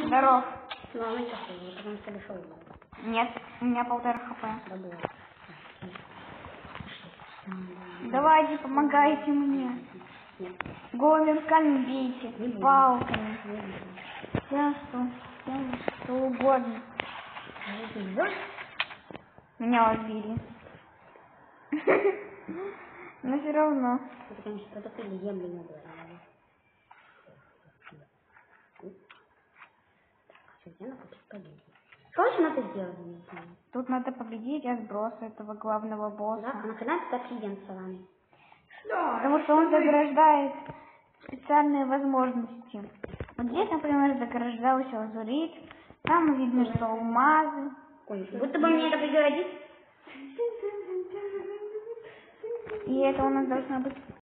Здоров. Ну, не такой, потому что дошел. Нет, у меня 1,5 хп. Да было. Давайте, помогайте мне. Нет. Голыми руками бейте. Не буду. Палками. Не буду. Я что угодно. Меня убили. Но все равно. Это, конечно, потопили землю не говорили. Все, где надо победить? Что еще надо сделать? Не знаю. Тут надо победить сброса этого главного босса. Да, а нахрена это клиент с вами? Потому что он заграждает специальные возможности. Вот здесь, например, заграждался лазурит. Там видно, что алмазы. Ой, будто бы мне это пригодится. И это у нас должно быть